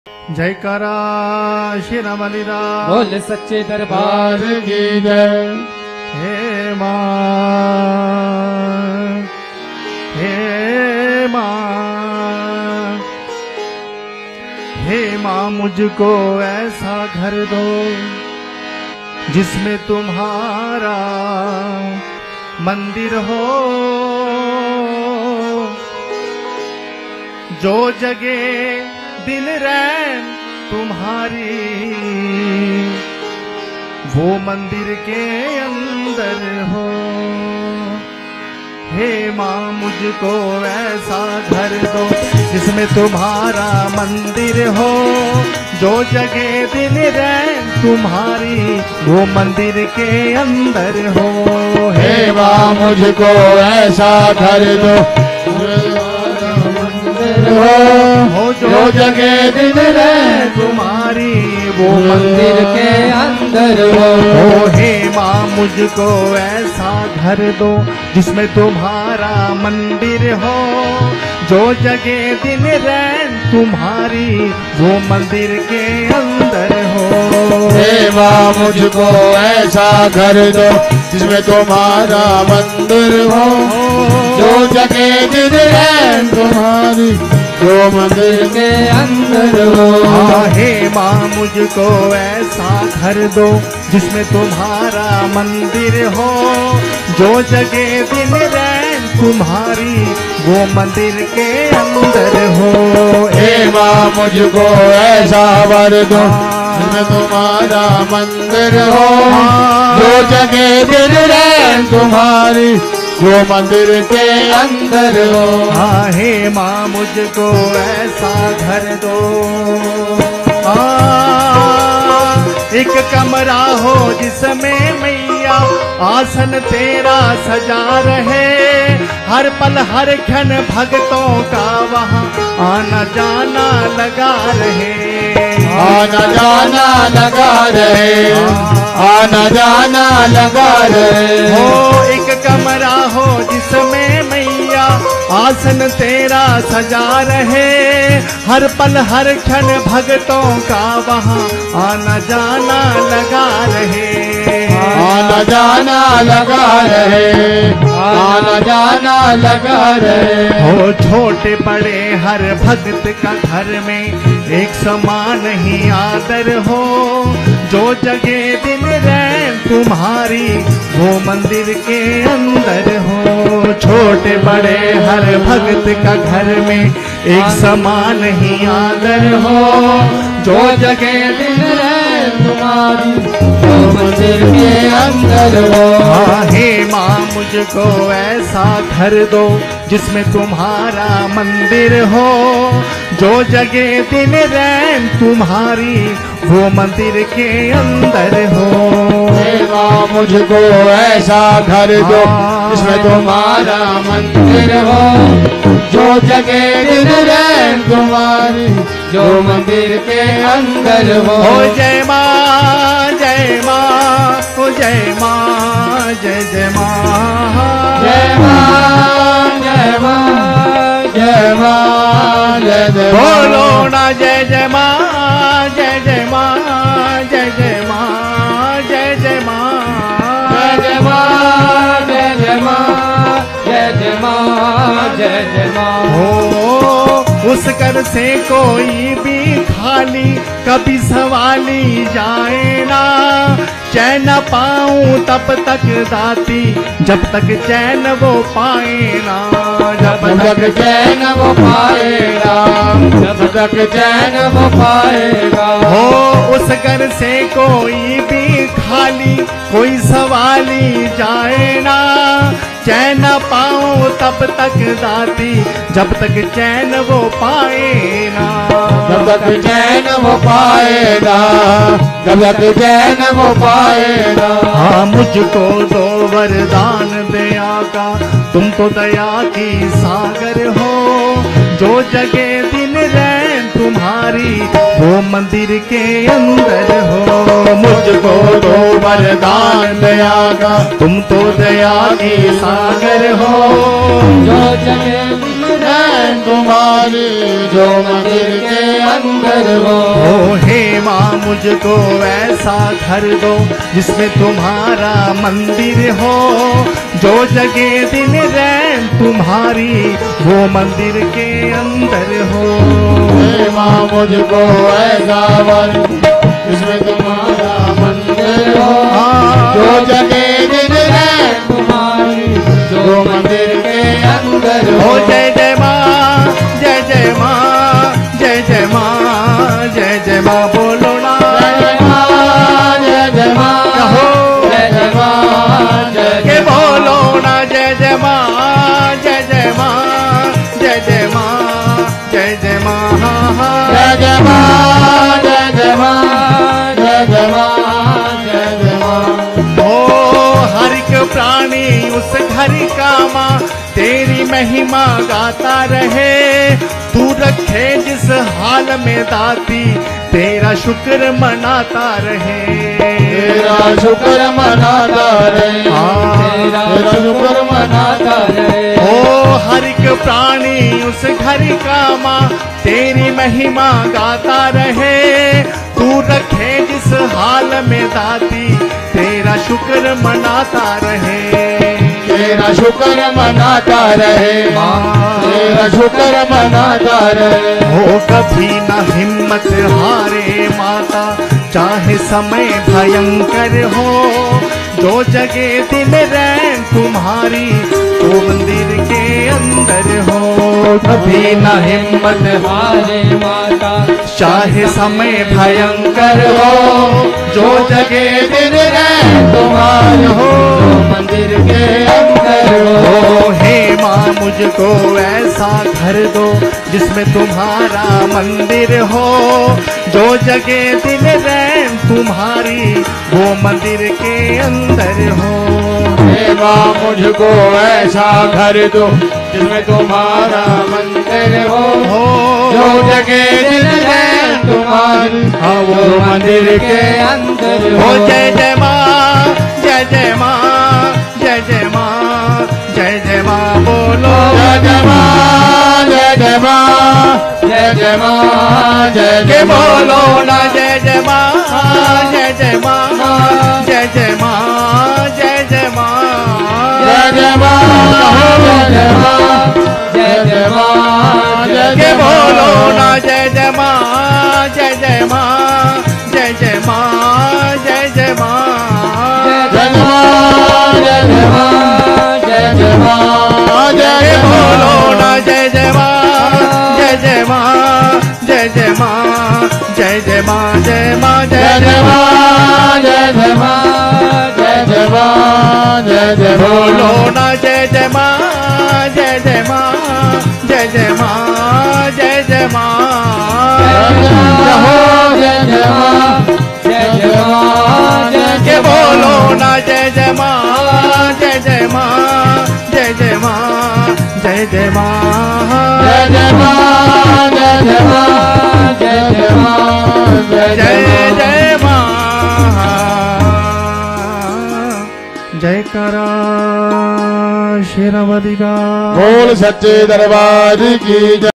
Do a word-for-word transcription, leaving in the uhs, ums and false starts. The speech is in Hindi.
जयकारा श्री रमणी राम बोल सच्चे दरबार की जय। हे माँ, हे माँ, हे माँ, मुझको ऐसा घर दो जिसमें तुम्हारा मंदिर हो, जो जगह दिन रैन तुम्हारी वो मंदिर के अंदर हो। हे माँ, मुझको ऐसा घर दो जिसमें तुम्हारा मंदिर हो, जो जगह दिन रैन तुम्हारी वो मंदिर के अंदर हो। हे माँ, मुझको ऐसा घर दो हो, जो जगह दिन रहे तुम्हारी वो मंदिर के अंदर हो। ओ हे माँ, मुझको ऐसा घर दो जिसमें तुम्हारा मंदिर हो, जो जगह दिन रैन तुम्हारी वो मंदिर के अंदर हो। हे माँ, मुझको ऐसा घर दो जिसमें तुम्हारा मंदिर हो, जो जगह दिन रैन तुम्हारी जो मंदिर के अंदर हो। हे माँ, मुझको ऐसा घर दो जिसमें तुम्हारा मंदिर हो, जो जगह दिन रैन तुम्हारी वो मंदिर के अंदर हो। हे माँ, मुझको ऐसा वर दो जिसमें तुम्हारा मंदिर हो, जो जगह दिन रैन तुम्हारी वो मंदिर के अंदर हो। हाँ, हे माँ, मुझको ऐसा घर दो, आ, एक कमरा हो जिसमें मैया आसन तेरा सजा रहे, हर पल हर क्षण भक्तों का वहाँ आना जाना लगा रहे। आना जाना लगा रहे, आना जाना लगा रहे। हो एक कमरा हो जिसमें मैया आसन तेरा सजा रहे, हर पल हर क्षण भक्तों का वहाँ आना जाना लगा रहे। आना जाना लगा रहे, आना जाना लगा रहे। हो छोटे बड़े हर भक्त का घर में एक समान ही आदर हो, जो जगह दिन रैन तुम्हारी वो मंदिर के अंदर हो। छोटे बड़े हर भक्त का घर में एक समान ही आदर हो, जो जगह दिन रैन तुम्हारी वो मंदिर के अंदर हो। हाँ, हे माँ, मुझको ऐसा घर दो जिसमें तुम्हारा मंदिर हो, जो जगह दिन रैन तुम्हारी वो मंदिर के अंदर हो। हे माँ, मुझको ऐसा घर दो जिसमें तुम्हारा मंदिर हो, जो जगह दिन रैन तुम्हारी जो मंदिर के अंदर हो। ओ जय माँ, जय माँ, ओ जय माँ, जय जय माँ, जय माँ, जय माँ, जय माँ, जय जय। बोलो ना जय जय माँ, जय जय माँ, जय जय माँ, जय जय माँ, जय जय माँ, जय जय माँ, जय जय माँ, जय जय माँ। हो उस कर से कोई भी खाली कभी सवाली जाए ना, चैन पाऊं तब तक दाती जब तक चैन वो पाए ना, जब तक चैन वो पाएगा, जब तक चैन वो पाएगा। हो उस घर से कोई भी खाली कोई सवाली जाए ना, चैन पाऊं तब तक दाती जब तक चैन वो पाए ना, जब तक चैन वो पाएगा, जब तक चैन वो पाएगा। हाँ, मुझको दो वरदान दया का, तुम तो दया की सागर हो, जो जगह दिन रैन तुम्हारी वो मंदिर के अंदर हो। मुझको दो वरदान दया का, तुम तो दया की सागर हो, जो जगह दिन रैन तुम्हारी जो मंदिर के अंदर हो। ओ हे माँ मुझको ऐसा घर दो जिसमें तुम्हारा मंदिर हो, जो जगे दिन रैन तुम्हारी वो मंदिर के अंदर हो। हे माँ मुझको ऐसा वर जिसमें तुम्हारा मंदिर हो, जो जगे दिन रैन तुम्हारी जो मंदिर के अंदर हो। जय जय माँ जय जय माँ जय जय माँ जय जय माँ बोलो ना जय माँ जय जय माँ कहो जय जय माँ जय के बोलो ना जय जय माँ जय जय माँ जय जय माँ जय जय माँ जय जय माँ जय जय माँ जय जय माँ जय जय माँ। ओ हर एक प्राणी उस घर का माँ तेरी महिमा गाता रहे, तू रखे जिस हाल में दाती तेरा शुक्र मनाता रहे। तेरा शुक्र मनाता रहे, तेरा शुक्र मनाता रहे। ओ हर एक प्राणी उस घर का माँ तेरी महिमा गाता रहे, तू रखे जिस हाल में दाती तेरा शुक्र मनाता रहे। तेरा शुक्र मनाता रहे, तेरा शुक्र मनाता रहे। हो कभी न हिम्मत हारे माता, चाहे समय भयंकर हो, जो जगे दिन रैन तुम्हारी वो मंदिर के अंदर हो। कभी न हिम्मत हारे माता, चाहे समय भयंकर हो, जो जगे दिन रैन तुम्हारी हो मंदिर के अंदर हो। हे माँ मुझको ऐसा घर दो जिसमें तुम्हारा मंदिर हो, जो जगे दिन रैन तुम्हारी वो मंदिर के अंदर हो। हे माँ मुझको ऐसा घर दो जिसमें तुम्हारा मंदिर हो, जो जगे दिन रैन तुम्हारी हाँ वो मंदिर के अंदर हो। जय जय माँ जय जय माँ जय जय माँ जय जय माँ बोलो जय जय माँ जय जय माँ जय जय माँ जय जय बोलो ना जय जय माँ जय जय माँ जय जय माँ जय जय माँ जय जय माँ जय जय माँ जय जय माँ जय जय बोलो ना जय जय माँ जय जय माँ जय जय माँ जय जय माँ जय जय माँ जय जय माँ जय जय माँ जय जय बोलो ना जय जय माँ जय जय माँ जय जय माँ जय जय माँ जय माँ जय जय माँ जय जय माँ जय जय माँ जय जय बोलो ना जय जय माँ जय जय माँ जय जय माँ जय जय माँ जय जय माँ जय जय माँ जय के बोलो ना जय जय माँ जय जय माँ जय जय माँ जय जय माँ जय जय माँ जय जय माँ जय जय माँ जय जय माँ जय करा शेरावती का बोल सच्चे दरबार की जय।